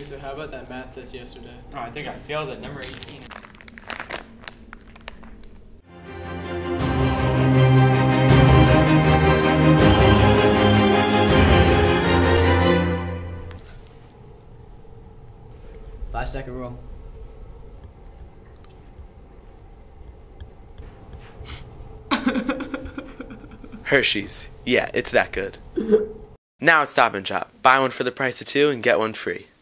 So how about that math test yesterday? Oh, I think I failed at number 18. Five-second rule. Hershey's. Yeah, it's that good. Now it's Stop and Shop. Buy one for the price of two and get one free.